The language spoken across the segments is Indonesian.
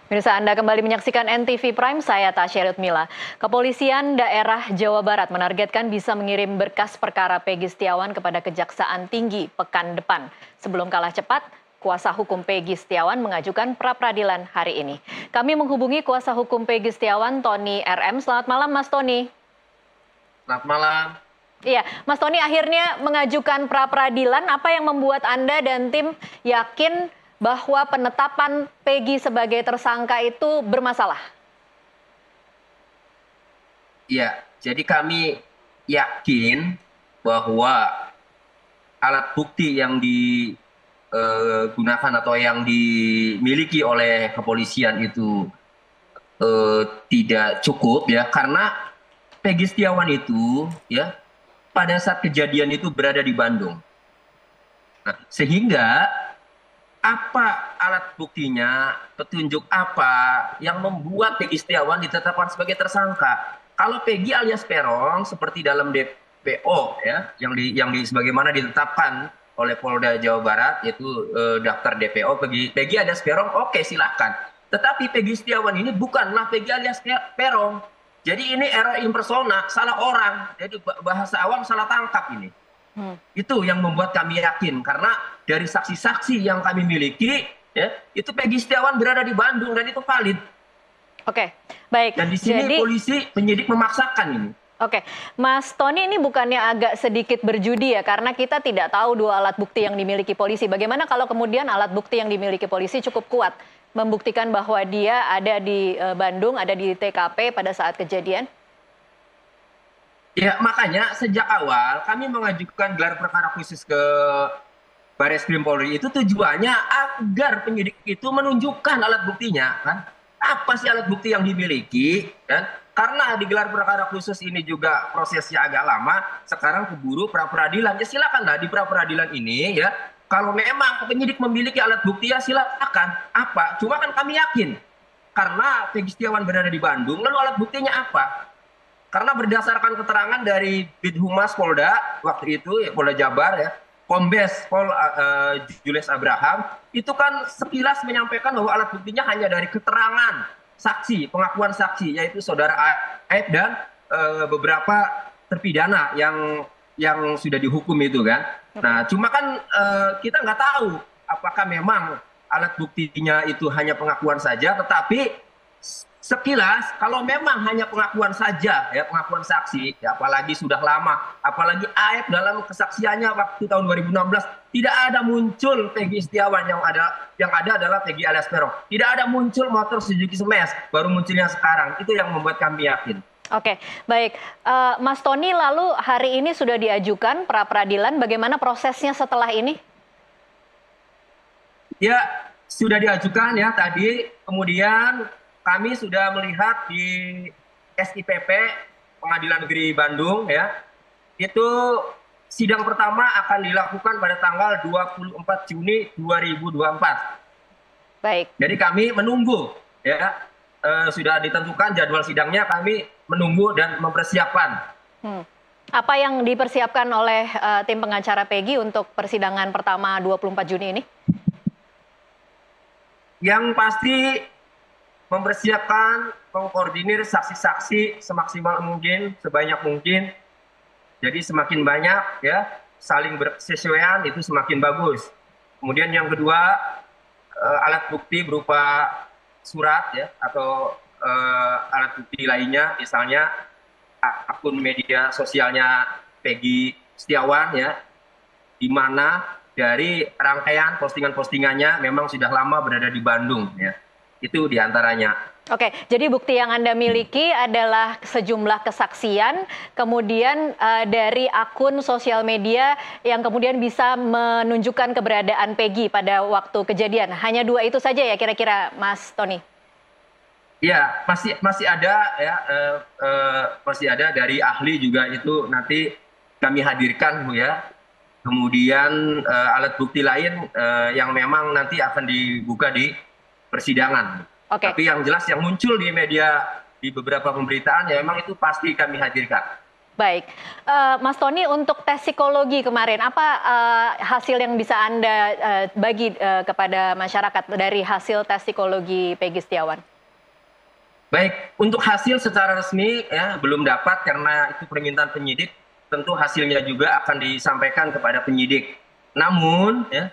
Pemirsa, Anda kembali menyaksikan NTV Prime, saya Tasya Lutmila. Kepolisian daerah Jawa Barat menargetkan bisa mengirim berkas perkara Peggy Setiawan kepada Kejaksaan Tinggi pekan depan. Sebelum kalah cepat, kuasa hukum Peggy Setiawan mengajukan pra-peradilan hari ini. Kami menghubungi kuasa hukum Peggy Setiawan, Tony RM. Selamat malam, Mas Tony. Selamat malam. Iya, Mas Tony akhirnya mengajukan pra-peradilan. Apa yang membuat Anda dan tim yakin bahwa penetapan Peggy sebagai tersangka itu bermasalah? Ya, jadi kami yakin bahwa alat bukti yang digunakan atau yang dimiliki oleh kepolisian itu tidak cukup ya, karena Peggy Setiawan itu ya pada saat kejadian itu berada di Bandung. Nah, sehingga apa alat buktinya, petunjuk apa yang membuat Peggy Setiawan ditetapkan sebagai tersangka? Kalau Peggy alias Peron seperti dalam DPO ya, yang sebagaimana ditetapkan oleh Polda Jawa Barat yaitu daftar DPO Peggy alias Peron, oke silakan. Tetapi Peggy Setiawan ini bukanlah Peggy alias Peron. Jadi ini error impersona, salah orang. Jadi bahasa awam salah tangkap ini. Itu yang membuat kami yakin karena dari saksi-saksi yang kami miliki ya, itu Peggy Setiawan berada di Bandung dan itu valid. Oke, baik. Dan di sini polisi penyidik memaksakan ini. Oke, Mas Tony, ini bukannya agak sedikit berjudi ya, karena kita tidak tahu dua alat bukti yang dimiliki polisi. Bagaimana kalau kemudian alat bukti yang dimiliki polisi cukup kuat membuktikan bahwa dia ada di Bandung, ada di TKP pada saat kejadian? Ya, makanya sejak awal kami mengajukan gelar perkara khusus ke Barreskrim Polri itu tujuannya agar penyidik itu menunjukkan alat buktinya kan. Apa sih alat bukti yang dimiliki kan? Karena di gelar perkara khusus ini juga prosesnya agak lama, sekarang keburu pra-peradilan. Ya silakanlah di pra-peradilan ini ya. Kalau memang penyidik memiliki alat bukti ya silakan. Apa? Cuma kan kami yakin karena Peggy Setiawan berada di Bandung, lalu alat buktinya apa? Karena berdasarkan keterangan dari Bidhumas Polda waktu itu, ya, Polda Jabar ya, Kombes Pol Julius Abraham, itu kan sekilas menyampaikan bahwa alat buktinya hanya dari keterangan saksi, pengakuan saksi, yaitu saudara Aib dan beberapa terpidana yang sudah dihukum itu kan. Nah, cuma kan kita nggak tahu apakah memang alat buktinya itu hanya pengakuan saja, tetapi sekilas kalau memang hanya pengakuan saja ya, pengakuan saksi ya, apalagi sudah lama, apalagi Aib dalam kesaksiannya waktu tahun 2016 tidak ada muncul Peggy Setiawan, yang ada adalah Peggy alias Peron. Tidak ada muncul motor Suzuki Smash, baru munculnya sekarang. Itu yang membuat kami yakin. Oke, baik. Mas Tony, lalu hari ini sudah diajukan pra-peradilan, bagaimana prosesnya setelah ini? Ya, sudah diajukan ya tadi, kemudian kami sudah melihat di SIPP Pengadilan Negeri Bandung ya, itu sidang pertama akan dilakukan pada tanggal 24 Juni 2024. Baik. Jadi kami menunggu ya, sudah ditentukan jadwal sidangnya, kami menunggu dan mempersiapkan. Apa yang dipersiapkan oleh tim pengacara Peggy untuk persidangan pertama 24 Juni ini? Yang pasti mempersiapkan, mengkoordinir saksi-saksi semaksimal mungkin, sebanyak mungkin. Jadi semakin banyak ya, saling bersesuaian itu semakin bagus. Kemudian yang kedua, alat bukti berupa surat ya, atau alat bukti lainnya, misalnya akun media sosialnya Peggy Setiawan ya, di mana dari rangkaian postingan-postingannya memang sudah lama berada di Bandung ya. Itu diantaranya. Oke, jadi bukti yang Anda miliki adalah sejumlah kesaksian, kemudian dari akun sosial media yang kemudian bisa menunjukkan keberadaan Peggy pada waktu kejadian. Hanya dua itu saja ya kira-kira, Mas Tony? Ya, masih ada ya, masih ada dari ahli juga, itu nanti kami hadirkan Bu ya. Kemudian alat bukti lain yang memang nanti akan dibuka di persidangan. Oke. Tapi yang jelas yang muncul di media, di beberapa pemberitaan ya memang itu pasti kami hadirkan. Baik, Mas Tony, untuk tes psikologi kemarin, apa hasil yang bisa Anda bagi kepada masyarakat dari hasil tes psikologi Peggy Setiawan? Baik, untuk hasil secara resmi ya belum dapat karena itu permintaan penyidik. Tentu hasilnya juga akan disampaikan kepada penyidik. Namun, ya,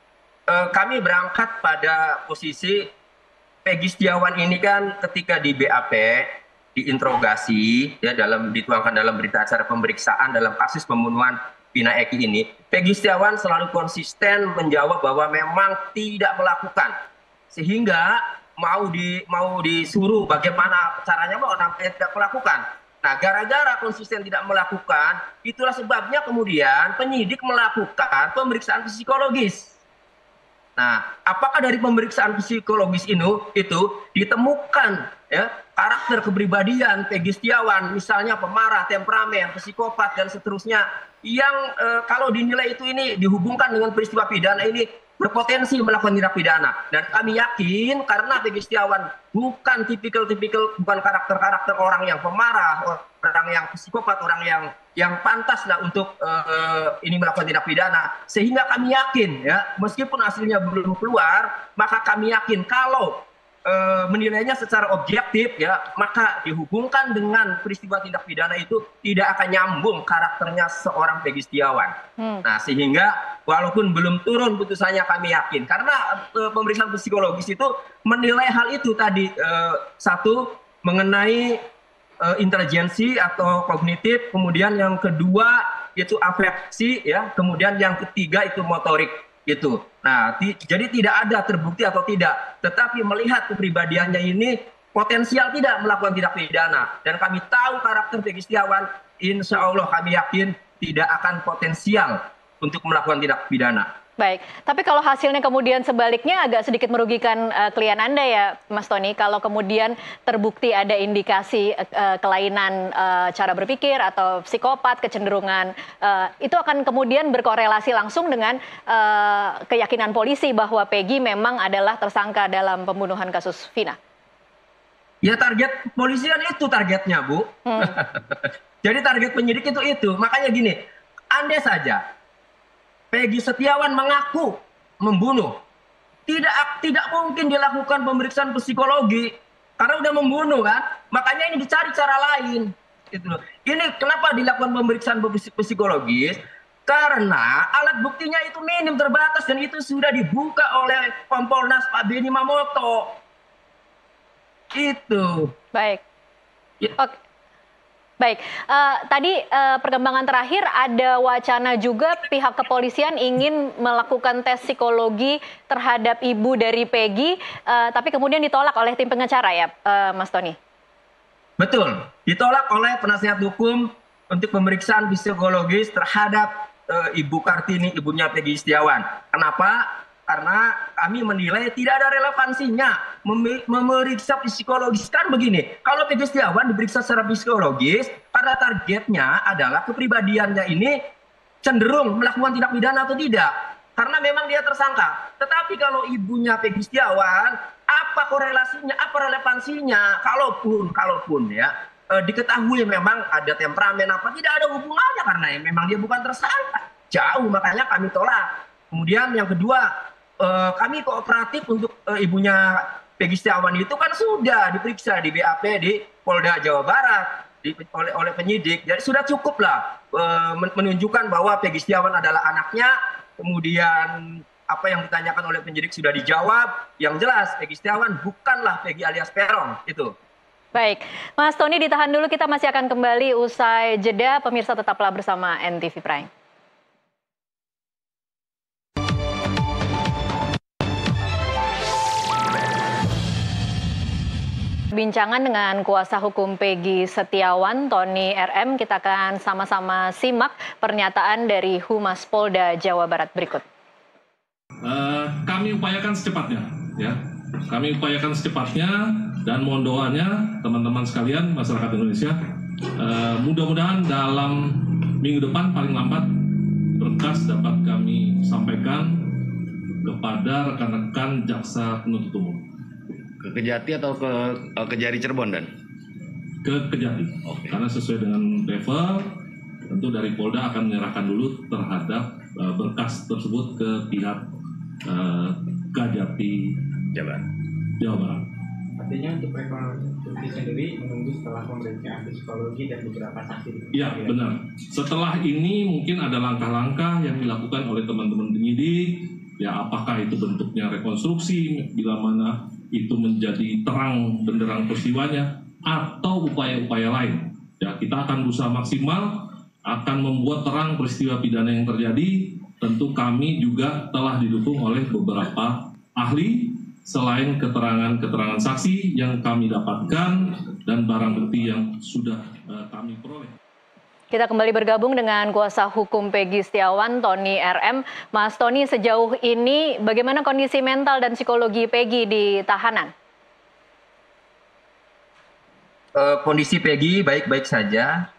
kami berangkat pada posisi Peggy Setiawan ini kan ketika di BAP, diinterogasi, ya dituangkan dalam berita acara pemeriksaan dalam kasus pembunuhan Vina Eki ini, Peggy Setiawan selalu konsisten menjawab bahwa memang tidak melakukan, sehingga mau disuruh bagaimana caranya bahwa nampaknya tidak melakukan. Nah, gara-gara konsisten tidak melakukan, itulah sebabnya kemudian penyidik melakukan pemeriksaan psikologis. Nah, apakah dari pemeriksaan psikologis itu ditemukan ya karakter kepribadian Peggy Setiawan, misalnya pemarah, temperamen, psikopat dan seterusnya, yang kalau dinilai ini dihubungkan dengan peristiwa pidana ini berpotensi melakukan tindak pidana. Dan kami yakin karena Peggy Setiawan bukan bukan karakter orang yang pemarah, orang yang psikopat, orang yang pantas lah untuk ini melakukan tindak pidana. Sehingga kami yakin ya, meskipun hasilnya belum keluar, maka kami yakin kalau menilainya secara objektif ya, maka dihubungkan dengan peristiwa tindak pidana itu tidak akan nyambung karakternya seorang Peggy Setiawan. Nah, sehingga walaupun belum turun putusannya, kami yakin karena pemeriksaan psikologis itu menilai hal itu tadi, satu mengenai intelijensi atau kognitif, kemudian yang kedua itu afeksi ya, kemudian yang ketiga itu motorik gitu. Nah, jadi tidak ada terbukti atau tidak, tetapi melihat kepribadiannya ini potensial tidak melakukan tindak pidana. Dan kami tahu karakter Peggy Setiawan, insya Allah kami yakin tidak akan potensial untuk melakukan tindak pidana. Baik, tapi kalau hasilnya kemudian sebaliknya agak sedikit merugikan klien Anda ya, Mas Tony, kalau kemudian terbukti ada indikasi kelainan cara berpikir atau psikopat, kecenderungan, itu akan kemudian berkorelasi langsung dengan keyakinan polisi bahwa Peggy memang adalah tersangka dalam pembunuhan kasus Vina. Ya, target polisi kan itu targetnya, Bu. Jadi target penyidik itu. Makanya gini, andai saja Peggy Setiawan mengaku membunuh, tidak mungkin dilakukan pemeriksaan psikologi karena udah membunuh kan. Makanya ini dicari cara lain. Gitu. Ini kenapa dilakukan pemeriksaan psikologis? Karena alat buktinya itu minim, terbatas, dan itu sudah dibuka oleh Kompolnas Pak Benny Mamoto. Itu. Baik. Ya. Oke. Baik, tadi perkembangan terakhir ada wacana juga pihak kepolisian ingin melakukan tes psikologi terhadap ibu dari Peggy, tapi kemudian ditolak oleh tim pengacara ya, Mas Tony? Betul, ditolak oleh penasihat hukum untuk pemeriksaan psikologis terhadap Ibu Kartini, ibunya Peggy Setiawan. Kenapa? Karena kami menilai tidak ada relevansinya memeriksa psikologis. Kan begini, kalau Peggy Setiawan diperiksa secara psikologis, karena targetnya adalah kepribadiannya ini cenderung melakukan tindak pidana atau tidak. Karena memang dia tersangka. Tetapi kalau ibunya Peggy Setiawan, apa korelasinya, apa relevansinya? Kalaupun ya, diketahui memang ada temperamen apa, tidak ada hubungannya karena memang dia bukan tersangka. Jauh, makanya kami tolak. Kemudian yang kedua, kami kooperatif untuk ibunya Peggy Setiawan itu kan sudah diperiksa di BAP di Polda Jawa Barat oleh penyidik. Jadi sudah cukup lah menunjukkan bahwa Peggy Setiawan adalah anaknya. Kemudian apa yang ditanyakan oleh penyidik sudah dijawab. Yang jelas Peggy Setiawan bukanlah Peggy alias Peron itu. Baik, Mas Tony ditahan dulu, kita masih akan kembali usai jeda. Pemirsa tetaplah bersama NTV Prime. Bincangan dengan kuasa hukum Peggy Setiawan, Tony RM, kita akan sama-sama simak pernyataan dari Humas Polda Jawa Barat berikut. Kami upayakan secepatnya, ya. Kami upayakan secepatnya dan mohon doanya teman-teman sekalian masyarakat Indonesia. Mudah-mudahan dalam minggu depan paling lambat berkas dapat kami sampaikan kepada rekan-rekan jaksa penuntut umum. Ke Kejati atau ke Kejari Cirebon, Dan? ke Kejati. Karena sesuai dengan level, tentu dari Polda akan menyerahkan dulu terhadap berkas tersebut ke pihak Kejati Jawa Barat. Artinya untuk rekonstruksi sendiri menunggu setelah pemeriksaan psikologi dan beberapa saksi. Iya, benar. Setelah ini mungkin ada langkah-langkah yang dilakukan oleh teman-teman penyidik. Ya, apakah itu bentuknya rekonstruksi, bila mana itu menjadi terang benderang peristiwanya, atau upaya-upaya lain. Ya, kita akan berusaha maksimal, akan membuat terang peristiwa pidana yang terjadi. Tentu kami juga telah didukung oleh beberapa ahli, selain keterangan-keterangan saksi yang kami dapatkan dan barang bukti yang sudah kami peroleh. Kita kembali bergabung dengan kuasa hukum Peggy Setiawan, Tony RM. Mas Tony, sejauh ini bagaimana kondisi mental dan psikologi Peggy di tahanan? Kondisi Peggy baik-baik saja.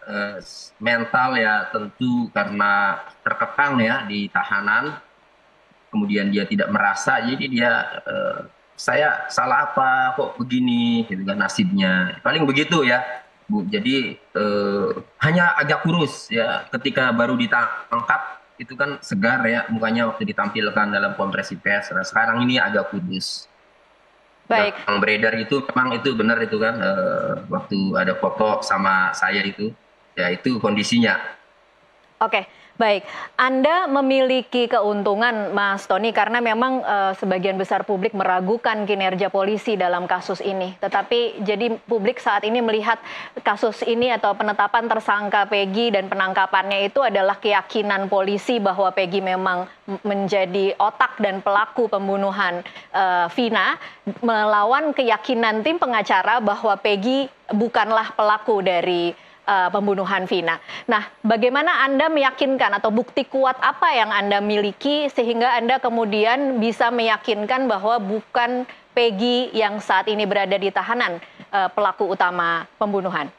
Mental ya tentu karena terkekang ya di tahanan. Kemudian dia tidak merasa, jadi dia saya salah apa kok begini, gitu kan nasibnya. Paling begitu ya, Bu. Jadi hanya agak kurus ya ketika baru ditangkap itu kan segar ya mukanya waktu ditampilkan dalam konferensi pers. Nah, sekarang ini agak kurus. Baik. Yang beredar itu memang itu benar itu kan waktu ada foto sama saya itu, ya itu kondisinya. Oke, baik. Anda memiliki keuntungan, Mas Tony, karena memang sebagian besar publik meragukan kinerja polisi dalam kasus ini. Tetapi jadi publik saat ini melihat kasus ini atau penetapan tersangka Peggy dan penangkapannya itu adalah keyakinan polisi bahwa Peggy memang menjadi otak dan pelaku pembunuhan Vina, melawan keyakinan tim pengacara bahwa Peggy bukanlah pelaku dari pembunuhan Vina. Nah, bagaimana Anda meyakinkan atau bukti kuat apa yang Anda miliki sehingga Anda kemudian bisa meyakinkan bahwa bukan Peggy yang saat ini berada di tahanan pelaku utama pembunuhan?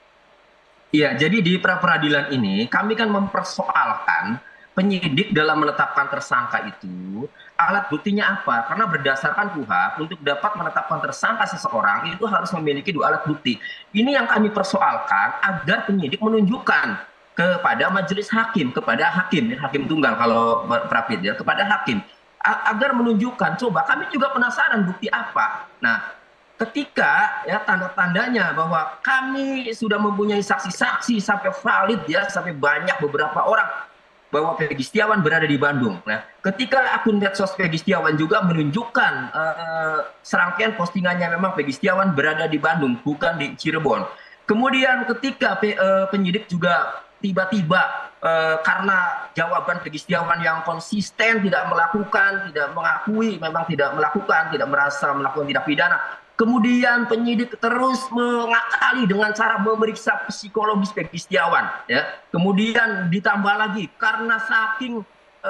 Iya, jadi di pra-peradilan ini kami kan mempersoalkan penyidik dalam menetapkan tersangka itu alat buktinya apa? Karena berdasarkan KUHP untuk dapat menetapkan tersangka seseorang itu harus memiliki 2 alat bukti. Ini yang kami persoalkan agar penyidik menunjukkan kepada majelis hakim, kepada hakim tunggal kalau Prapit ya, kepada hakim agar menunjukkan. Coba kami juga penasaran bukti apa. Nah, ketika ya tanda-tandanya bahwa kami sudah mempunyai saksi-saksi sampai valid ya, sampai banyak beberapa orang bahwa Peggy Setiawan berada di Bandung. Nah, ketika akun medsos Peggy Setiawan juga menunjukkan serangkaian postingannya memang Peggy Setiawan berada di Bandung, bukan di Cirebon. Kemudian ketika penyidik juga tiba-tiba karena jawaban Peggy Setiawan yang konsisten tidak melakukan, tidak mengakui memang tidak melakukan, tidak merasa melakukan tindak pidana. Kemudian penyidik terus mengakali dengan cara memeriksa psikologis Peggy Setiawan, ya. Kemudian ditambah lagi karena saking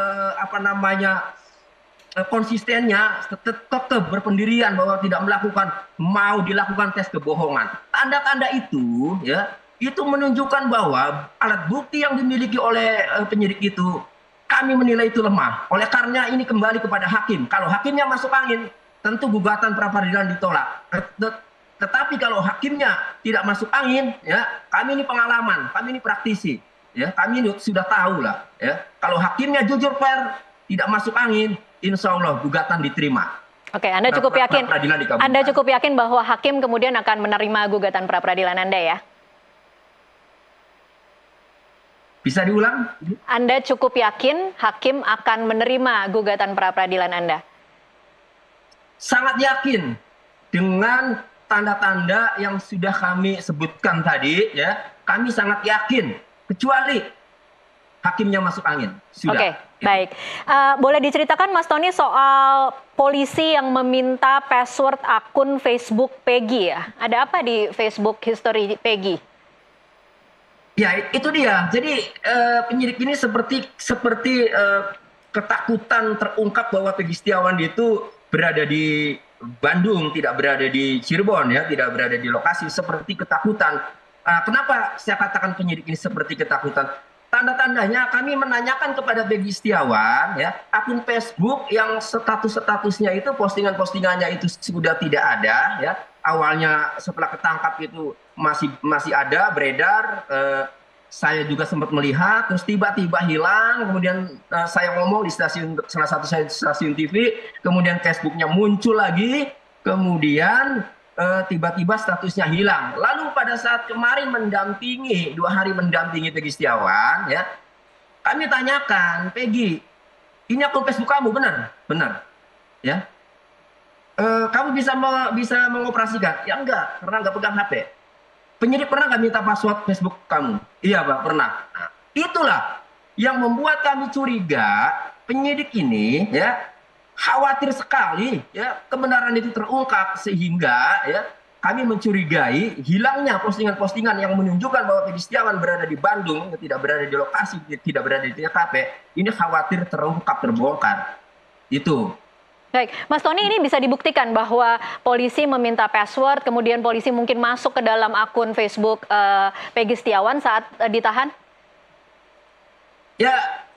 konsistennya, tetap berpendirian bahwa tidak melakukan, mau dilakukan tes kebohongan. Tanda-tanda itu, ya, itu menunjukkan bahwa alat bukti yang dimiliki oleh penyidik itu kami menilai itu lemah. Oleh karena ini kembali kepada hakim. Kalau hakimnya masuk angin, tentu gugatan pra-peradilan ditolak. Tetapi kalau hakimnya tidak masuk angin, ya, kami ini pengalaman, kami ini praktisi, ya, kami ini sudah tahu lah, ya. Kalau hakimnya jujur fair, tidak masuk angin, insya Allah gugatan diterima. Oke, Anda cukup yakin. Anda cukup yakin bahwa hakim kemudian akan menerima gugatan pra-peradilan Anda ya? Bisa diulang? Anda cukup yakin hakim akan menerima gugatan pra-peradilan Anda? Sangat yakin dengan tanda-tanda yang sudah kami sebutkan tadi, ya, kami sangat yakin, kecuali hakimnya masuk angin. Sudah. Oke, baik. Boleh diceritakan Mas Tony soal polisi yang meminta password akun Facebook Peggy ya? Ada apa di Facebook history Peggy? Ya, itu dia. Jadi penyidik ini seperti ketakutan terungkap bahwa Peggy Setiawan itu berada di Bandung, tidak berada di Cirebon, ya, tidak berada di lokasi, seperti ketakutan. Kenapa saya katakan penyidik ini seperti ketakutan? Tanda-tandanya kami menanyakan kepada Peggy Setiawan, ya, akun Facebook yang statusnya itu postingan-postingannya itu sudah tidak ada, ya, awalnya setelah ketangkap itu masih ada beredar. Saya juga sempat melihat, terus tiba-tiba hilang. Kemudian saya ngomong di salah satu stasiun TV, kemudian Facebooknya muncul lagi, kemudian tiba-tiba statusnya hilang. Lalu pada saat kemarin 2 hari mendampingi Peggy Setiawan, ya, kami tanyakan, Peggy, ini akun Facebook kamu benar? Benar, ya. Kamu bisa mengoperasikan? Ya enggak, karena enggak pegang HP. Penyidik pernah nggak minta password Facebook kamu? Iya, Pak, pernah. Nah, itulah yang membuat kami curiga penyidik ini, ya, khawatir sekali, ya, kebenaran itu terungkap, sehingga, ya, kami mencurigai hilangnya postingan-postingan yang menunjukkan bahwa Peggy Setiawan berada di Bandung, tidak berada di lokasi, tidak berada di TKP. Ini khawatir terungkap, terbongkar. Itu. Baik, Mas Tony, ini bisa dibuktikan bahwa polisi meminta password, kemudian polisi mungkin masuk ke dalam akun Facebook Peggy Setiawan saat ditahan? Ya,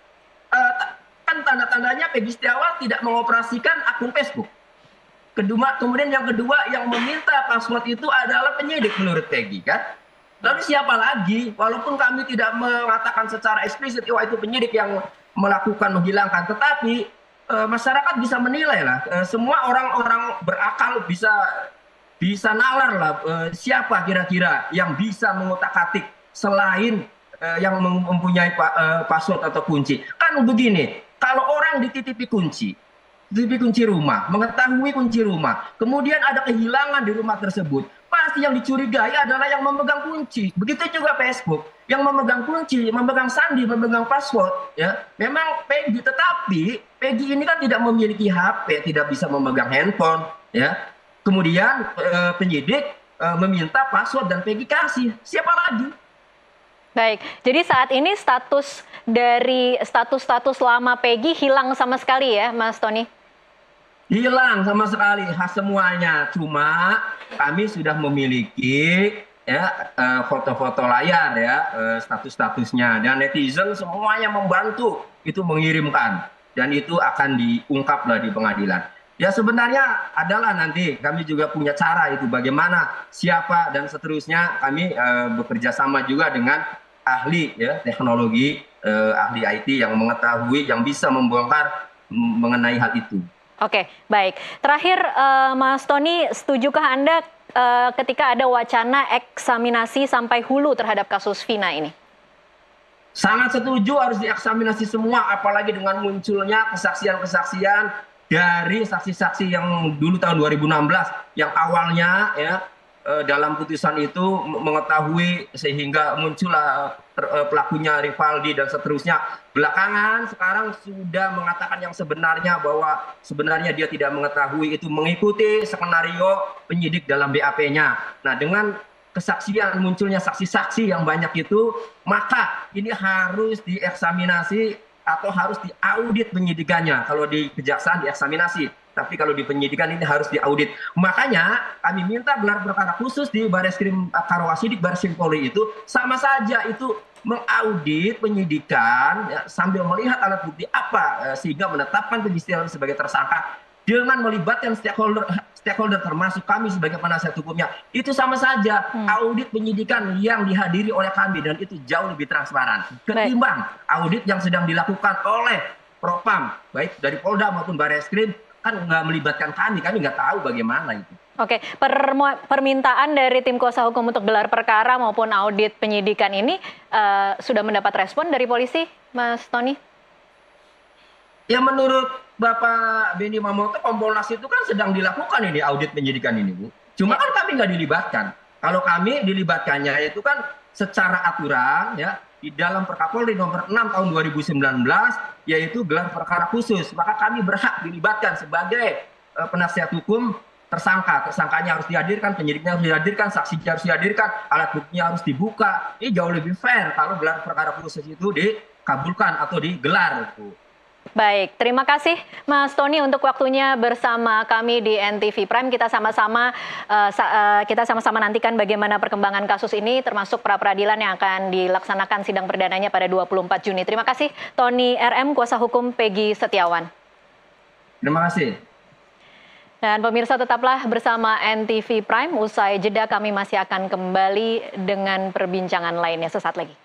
kan tanda-tandanya Peggy Setiawan tidak mengoperasikan akun Facebook. Kemudian yang kedua, yang meminta password itu adalah penyidik menurut Peggy, kan? Lalu siapa lagi? Walaupun kami tidak mengatakan secara eksplisit, wah itu penyidik yang melakukan menghilangkan, tetapi masyarakat bisa menilai lah, semua orang-orang berakal bisa nalar lah, siapa kira-kira yang bisa mengutak-atik selain yang mempunyai password atau kunci. Kan begini, kalau orang dititipi kunci rumah, mengetahui kunci rumah, kemudian ada kehilangan di rumah tersebut, pasti yang dicurigai adalah yang memegang kunci. Begitu juga Facebook, yang memegang kunci, memegang sandi, memegang password, ya. Memang Peggy, tetapi Peggy ini kan tidak memiliki HP, tidak bisa memegang handphone, ya. Kemudian penyidik meminta password dan Peggy kasih. Siapa lagi? Baik, jadi saat ini status lama Peggy hilang sama sekali ya, Mas Tony? Hilang sama sekali, semuanya. Cuma kami sudah memiliki, ya, foto-foto layar, ya, status-statusnya, dan netizen semuanya membantu itu mengirimkan, dan itu akan diungkap lah di pengadilan. Ya, sebenarnya adalah nanti kami juga punya cara itu bagaimana, siapa dan seterusnya. Kami bekerja sama juga dengan ahli, ya, teknologi, ahli IT yang mengetahui, yang bisa membongkar mengenai hal itu. Oke, baik. Terakhir, Mas Tony, setujukah Anda ketika ada wacana eksaminasi sampai hulu terhadap kasus Vina ini? Sangat setuju, harus dieksaminasi semua, apalagi dengan munculnya kesaksian-kesaksian dari saksi-saksi yang dulu tahun 2016, yang awalnya, ya, dalam putusan itu mengetahui sehingga muncullah pelakunya Rivaldi dan seterusnya. Belakangan sekarang sudah mengatakan yang sebenarnya, bahwa sebenarnya dia tidak mengetahui, itu mengikuti skenario penyidik dalam BAP-nya. Nah, dengan kesaksian, munculnya saksi-saksi yang banyak itu, maka ini harus dieksaminasi atau harus diaudit penyidikannya. Kalau di kejaksaan dieksaminasi, tapi kalau di penyidikan ini harus diaudit. Makanya kami minta gelar perkara khusus di Bareskrim Karawasidik, Bareskrim Polri itu sama saja itu mengaudit penyidikan, ya, sambil melihat alat bukti apa sehingga menetapkan Peggy Setiawan sebagai tersangka dengan melibatkan stakeholder termasuk kami sebagai penasihat hukumnya. Itu sama saja audit penyidikan yang dihadiri oleh kami, dan itu jauh lebih transparan ketimbang audit yang sedang dilakukan oleh Propam, baik dari Polda maupun Bareskrim, kan nggak melibatkan kami nggak tahu bagaimana itu. Oke, permintaan dari tim kuasa hukum untuk gelar perkara maupun audit penyidikan ini sudah mendapat respon dari polisi, Mas Tony? Ya, menurut Bapak Benny Mamoto, Kompolnas itu kan sedang dilakukan ini audit penyidikan ini, Bu. Cuma kan kami nggak dilibatkan. Kalau kami dilibatkannya itu kan secara aturan, ya, di dalam Perkapolri nomor 6 tahun 2019, yaitu gelar perkara khusus. Maka kami berhak dilibatkan sebagai penasihat hukum tersangka. Tersangkanya harus dihadirkan, penyidiknya harus dihadirkan, saksinya harus dihadirkan, alat buktinya harus dibuka. Ini jauh lebih fair kalau gelar perkara khusus itu dikabulkan atau digelar. Baik, terima kasih Mas Tony untuk waktunya bersama kami di NTV Prime. Kita sama-sama nantikan bagaimana perkembangan kasus ini, termasuk pra-peradilan yang akan dilaksanakan sidang perdananya pada 24 Juni. Terima kasih Tony RM, kuasa hukum Peggy Setiawan. Terima kasih. Dan pemirsa tetaplah bersama NTV Prime. Usai jeda kami masih akan kembali dengan perbincangan lainnya sesaat lagi.